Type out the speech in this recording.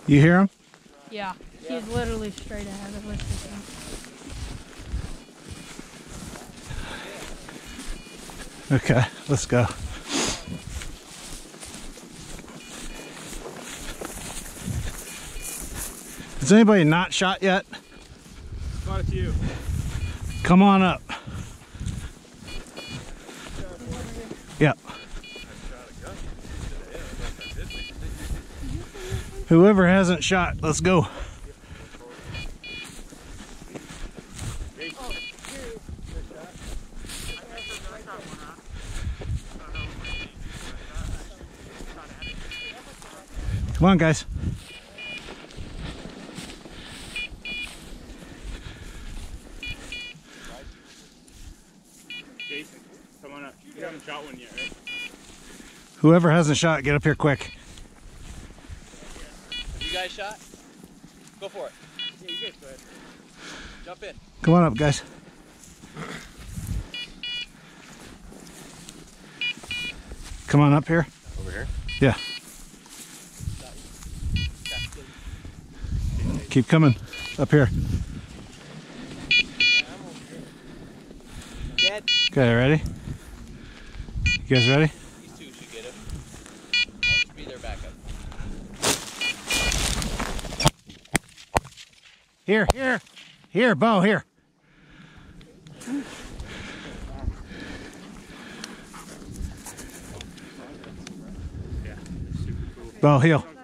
You hear him? Yeah, he's literally straight ahead of us. Okay, let's go. Has anybody not shot yet? Quite a few. Come on up. Yep. Whoever hasn't shot, let's go. Come on, guys. Jason, come on up. You haven't shot one yet, right? Whoever hasn't shot, get up here quick. Have you guys shot? Go for it. Yeah, you guys go ahead. Jump in. Come on up, guys. Come on up here. Over here? Yeah. Keep coming up here. Dead. Okay, ready? You guys ready? These two should get him. I'll just be their backup. Here, Beau, here. Yeah, super cool. Beau, heel.